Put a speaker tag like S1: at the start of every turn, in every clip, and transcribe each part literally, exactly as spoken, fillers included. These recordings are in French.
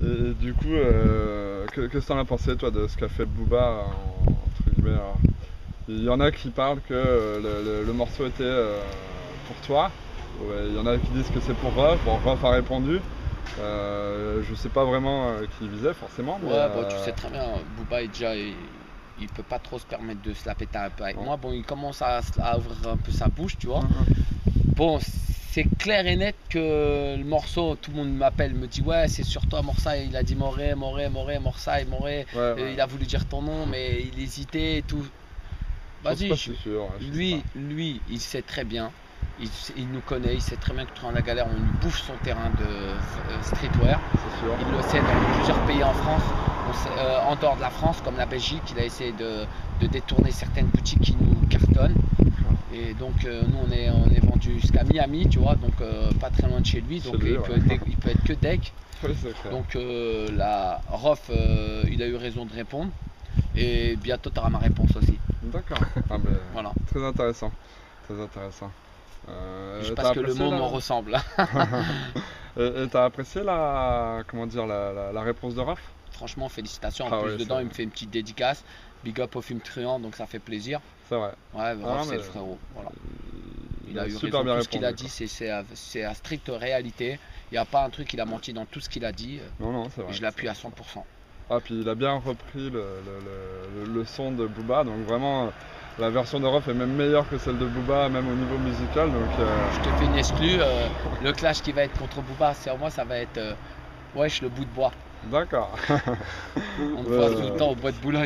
S1: Et, et du coup, euh, que- qu'est-ce que t'en as pensé toi de ce qu'a fait Booba en- entre guillemets alors, il y en a qui parlent que euh, le, le- le morceau était euh, pour toi. Ouais, il y en a qui disent que c'est pour Ruff. Bon, Ruff a répondu. Euh, je sais pas vraiment euh, qui il visait forcément, mais
S2: Ouais, bon, tu
S1: euh,
S2: sais très bien, Booba est déjà, il, il peut pas trop se permettre de se la péter un peu avec
S1: non.
S2: moi. Bon, il commence à, à ouvrir un peu sa bouche, tu vois.
S1: Hum, hum.
S2: Bon, c'est clair et net que le morceau, tout le monde m'appelle, me dit ouais, c'est sur toi, Morsay. Il a dit Moré, Moré, Moré, Morsay, Moré.
S1: Ouais,
S2: Euh,
S1: ouais.
S2: il a voulu dire ton nom, mais il hésitait et tout.
S1: Je pense
S2: Vas-y,
S1: pas,
S2: je-
S1: c'est sûr. Ouais, je sais
S2: lui, lui, il sait très bien. Il, il nous connaît, il sait très bien que dans la galère, on lui bouffe son terrain de euh, streetwear.
S1: pas, c'est sûr.
S2: Il le sait dans plusieurs pays en France, on sait, euh, en dehors de la France, comme la Belgique. Il a essayé de, de détourner certaines boutiques qui nous cartonnent. Et donc euh, nous on est, on est vendu jusqu'à Miami, tu vois, donc euh, pas très loin de chez lui,
S1: Chez
S2: donc
S1: lui,
S2: il,
S1: ouais.
S2: peut être, il peut être que deck.
S1: Oui, c'est clair.
S2: Donc euh, la Rof, euh, il a eu raison de répondre. Et bientôt tu auras ma réponse aussi.
S1: D'accord. Ah, ben,
S2: Voilà.
S1: très intéressant. Très intéressant. Euh,
S2: Juste
S1: t'as
S2: parce que le
S1: apprécié
S2: mot
S1: la...
S2: m'en ressemble.
S1: Et et t'as apprécié la, comment dire, la, la, la réponse de Raph?
S2: Franchement, félicitations. En
S1: Ah
S2: plus
S1: ouais,
S2: dedans,
S1: c'est
S2: il me fait une petite dédicace. Big up au film Truand, donc ça fait plaisir.
S1: c'est vrai.
S2: Ouais,
S1: Ah,
S2: Rof, c'est
S1: mais
S2: le frérot. Voilà.
S1: il
S2: Il
S1: a
S2: a eu
S1: super
S2: raison.
S1: bien
S2: Tout ce qu'il a
S1: répondu,
S2: dit,
S1: quoi.
S2: c'est c'est à, c'est à stricte réalité. Il n'y a pas un truc, il a menti dans tout ce qu'il a dit.
S1: Non, non, c'est
S2: Et
S1: vrai.
S2: je l'appuie à cent pour cent.
S1: Ah, puis il a bien repris le, le, le, le son de Booba, donc vraiment la version de Ruff est même meilleure que celle de Booba, même au niveau musical. Donc, euh,
S2: Je te fais une exclue. euh, le clash qui va être contre Booba, sur moi, ça va être euh, wesh, le bout de bois.
S1: d'accord.
S2: On me
S1: Ouais,
S2: voit
S1: ouais,
S2: tout le
S1: ouais.
S2: temps au bois de Boulogne.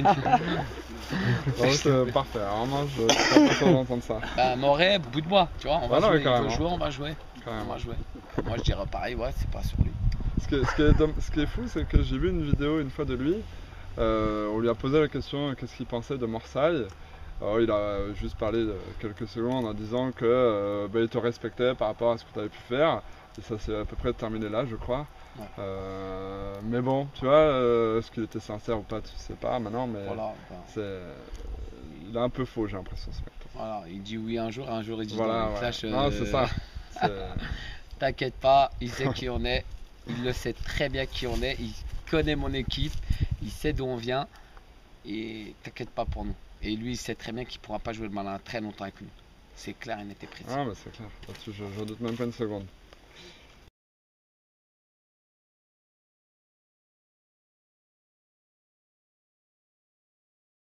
S1: Non, c'est parfait. Vraiment, je suis très content d'entendre ça.
S2: Bah, Moret, bout de bois, tu vois. On va
S1: Ah non,
S2: jouer.
S1: mais
S2: Il
S1: carrément.
S2: veut jouer, on va jouer. On
S1: Carrément.
S2: va jouer. Moi, je dirais pareil, ouais, c'est pas sur lui.
S1: Ce qui est, ce qui est domm- ce qui est fou, c'est que j'ai vu une vidéo une fois de lui. Euh, on lui a posé la question qu'est-ce qu'il pensait de Morsay. Alors, il a juste parlé de quelques secondes en disant que euh, bah, il te respectait par rapport à ce que tu avais pu faire. Et ça s'est à peu près terminé là, je crois.
S2: Ouais.
S1: Euh, mais bon, tu vois, euh, est-ce qu'il était sincère ou pas, tu sais pas maintenant, mais
S2: Voilà, bah,
S1: c'est, il est un peu faux, j'ai l'impression, ce mec.
S2: voilà. Il dit oui un jour, un jour il dit
S1: Voilà,
S2: non. Il
S1: ouais.
S2: clash,
S1: Non, c'est
S2: euh,
S1: ça. C'est-
S2: T'inquiète pas, il sait qui on est. Il le sait très bien qui on est. Il connaît mon équipe. Il sait d'où on vient. Et t'inquiète pas pour nous. Et lui, il sait très bien qu'il pourra pas jouer le malin très longtemps avec nous. C'est clair et net et précis.
S1: Ah, mais c'est clair. Là-dessus, je, je doute même pas une seconde.